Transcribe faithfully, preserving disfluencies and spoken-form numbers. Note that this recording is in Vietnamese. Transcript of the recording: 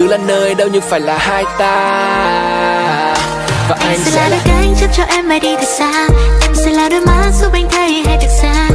đừng là nơi đâu nhưng phải là hai ta. Và anh sẽ là đôi cánh chấp cho em bay đi thật xa, em sẽ là đôi mắt giúp anh thấy hay thật xa.